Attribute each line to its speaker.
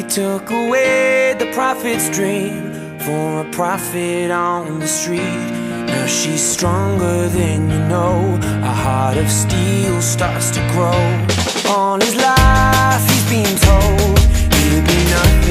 Speaker 1: He took away the prophet's dream for a prophet on the street. Now she's stronger than you know. A heart of steel starts to grow. All his life he's been told he'll be nothing